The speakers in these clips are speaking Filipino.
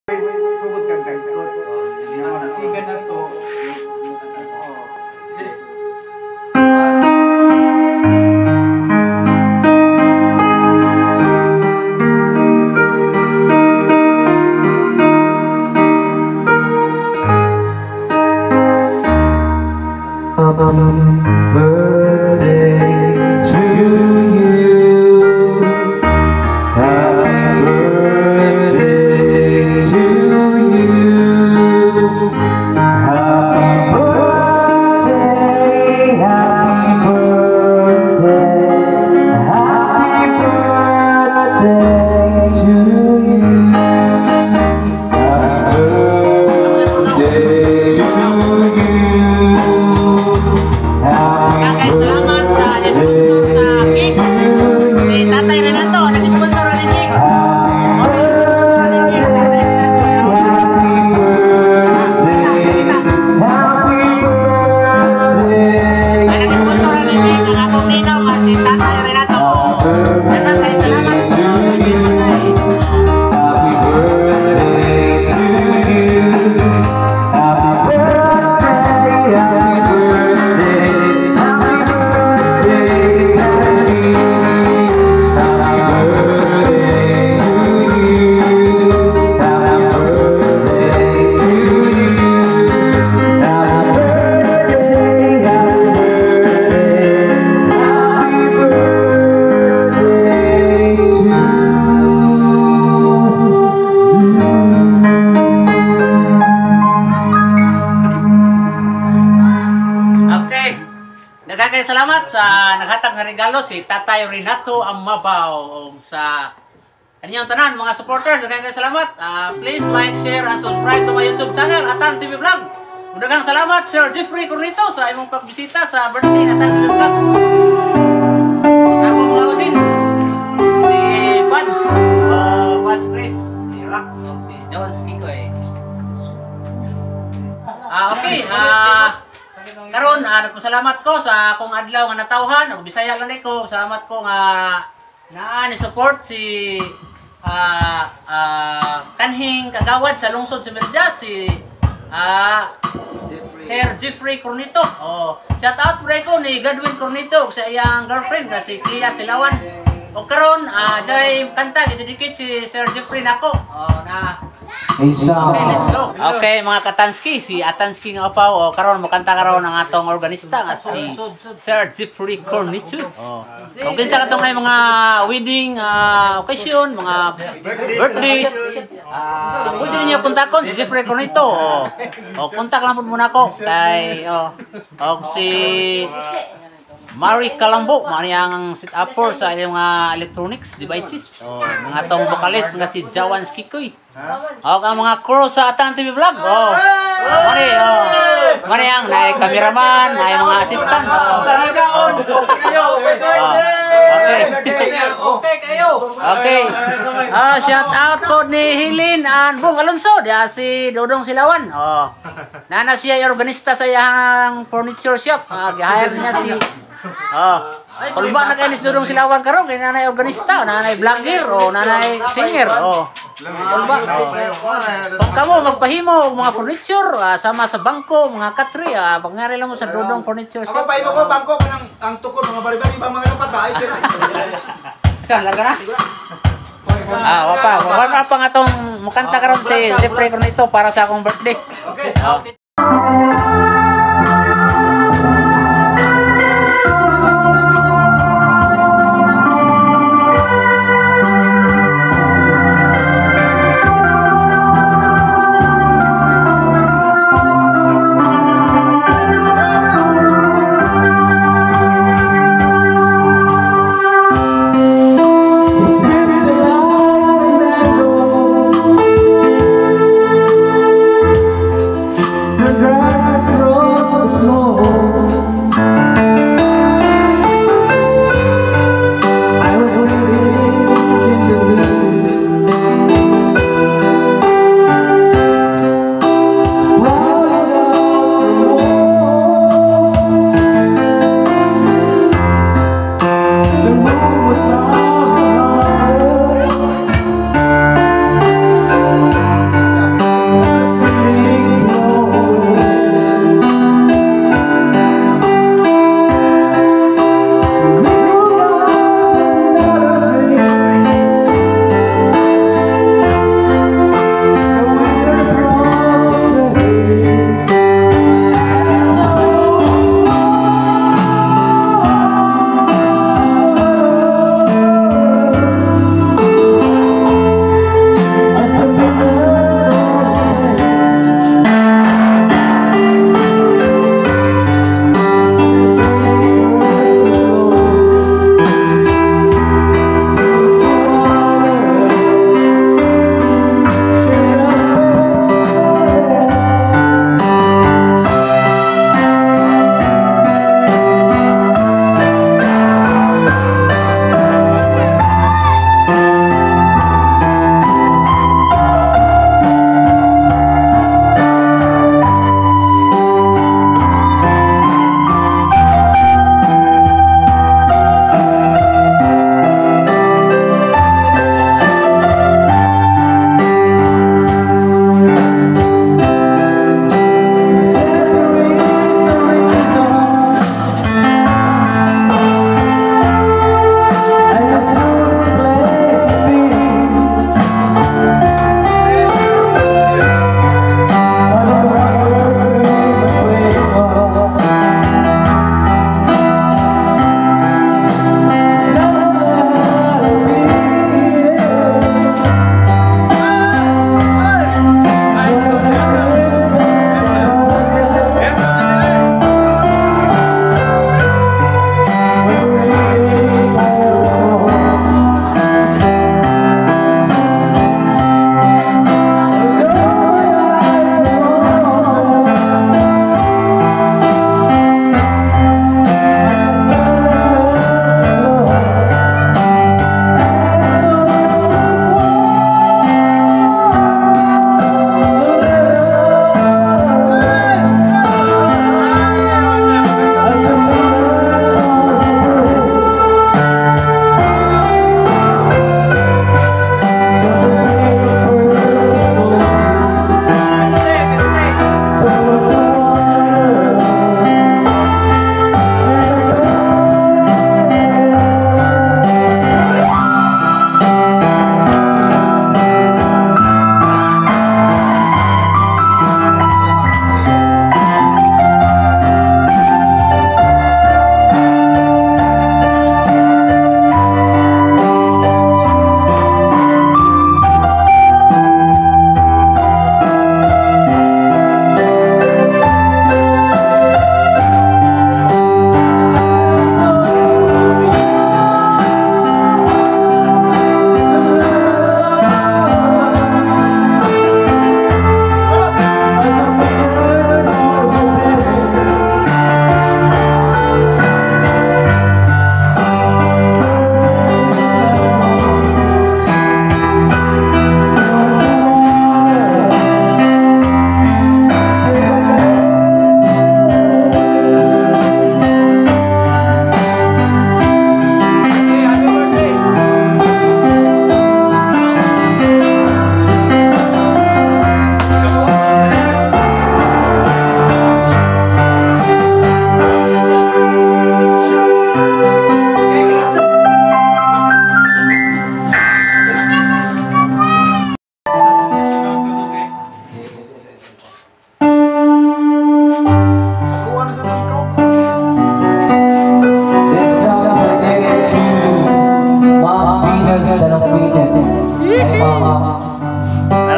Sugod kang daikot. Sigan na to. Birthday to you. Happy birthday to you. Happy birthday, happy birthday, happy birthday to you. Happy birthday to you. Salamat sa nag-sponsor sa cake. Si Tatay Renato, nag-sponsor ng cake. Nag-sponsor ng cake ang akong ninaw nga si Tatay Renato. Tatay, salamat. Nagkakay salamat sa naghatag nga regalo si Tatay Renato Amabaw sa kanyang tanan mga supporters. Nagkakay salamat. Please like, share, and subscribe to my YouTube channel Atan TV Vlog. Daghang salamat Sir Jeffrey Cornito sa imong pagbisita sa birthday ng Atan TV Vlog. Ako mga audience, si Buds, Buds Chris, si Rock, si Jones Kikoy. Okay, karon nagpasalamat ko sa akong adlaw nga natawhan, ang Bisaya lang ko. Salamat ko nga naa ni support si kanhing kagawad sa lungsod sa Merida, si Sir Jeffrey Cornito. Shout out pre ko ni Godwin Cornito sa iyang girlfriend kasi Clea Silawan. O karon jay kanta i-dedicate si Sir Jeffrey nako. Okay, let's go. Okay, mga Katanski, si Atansky nga upaw. Karon mo kanta karon ang atong organista nga si Sir Jeffrey Cornito. Kung kinsa katong may mga wedding occasion, mga birthday, pwede niyo kontakon si Jeffrey Cornito. Kontak lang po muna ko kay si Marie Calambo, ang set up for sa mga electronics devices. Mga tong vocalist nga si Jawan Skikoy. Ang mga crew sa Atan TV Vlog. Mari ang naay cameraman, naay mga assistant. Okay. Shout out po ni Hilin and Bung Alonso, si Dodong Silawan. Nana siya organista sa iyang furniture shop. Gihire niya si kulba na kayo ni Dudong Silawan karon kay nanay organista, nanay vlogger o nanay singer. Kulba. Kung kamo magpahimo og mga furniture sama sa bangko, mga katri, pangari lang mo sa Dudong Furniture Shop. Ako pahimo ko bangko kanang ang tukod mga bari-bari ba mga dapat ba ay sir. Saan larga na? Wala pa nga tong mukanta karon si Jeffrey Cornito para sa akong birthday. Okay. Drive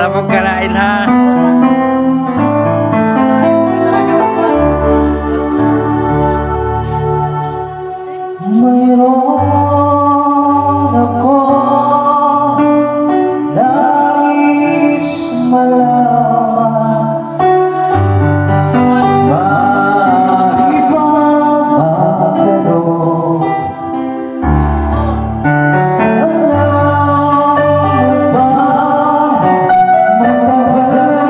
mong kalain ha. Mayroon ako nais malaman, maibang magtanong. Alam mo ba, matagal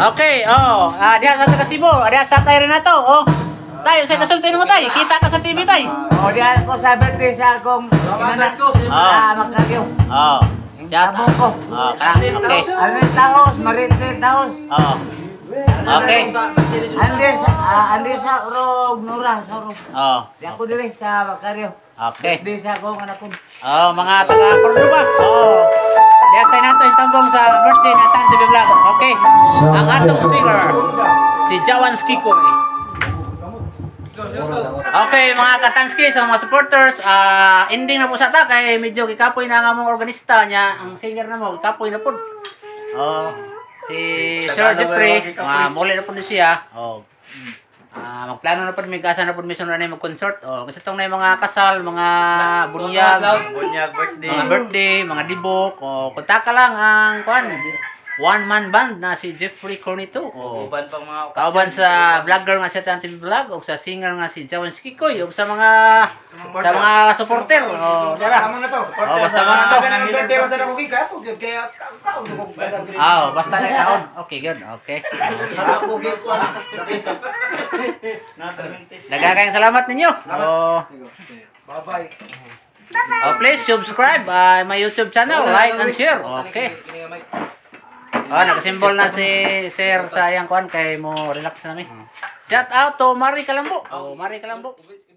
Okay, oh. Diya sa taga Cebu. Diya sa tayo rin na to. Oh. Tayo, sa kasultin mo tayo. Kita ka sa TV tayo. O, diyan ko sa birthday sa akong inanak. Magkagyo. Oh. Shout Abong ko. Oh, karang. Okay. Amin taos, maritin taos. Oh. Okay. Andi sa Urog, Nura, sa Urog. Oh. Di ako dili sa Bakaryo. Okay. Di sa akong anak ko. Oh, mga taga Cordoba. Oh. Diya tayo nato yung tambong sa birthday na Tan TV Vlog. Okay. Ang atong singer, si Jawan Skikoy. Okay, mga katanski, sa mga supporters, ending na po sa ta kay medyo kikapoy na nga mong organista niya, ang singer na mo, kikapoy na po. Oh, si Sir Jeffrey, muli na po din siya. Oh. Magplano na po, may gasa na po mission na mag-concert. Oh, kasi itong na yung mga kasal, mga bunyag, mga birthday, mga dibok. Oh, kunta ka lang ang one-man band na si Jeffrey Cornito. Oh. Kauban sa vlogger nga siya Tan TV Vlog o sa singer nga si Jawan Skikoy o sa mga supporter. Oh, dara. Tama na to. Oh, basta mo na to. Ang birthday mo sa dako kaya po kaya kaon ko. Oh, basta na kaon. Okay, good. Okay. Ako gid ko. Daghang kayong salamat ninyo. Oh, Bye-bye. please subscribe my YouTube channel, like and share. Okay. Oh, nakasimbol na si Sir sa iyang kuan kay mo relax na mi. Shout out to Mari Kalambo. Oh, Mari Kalambo.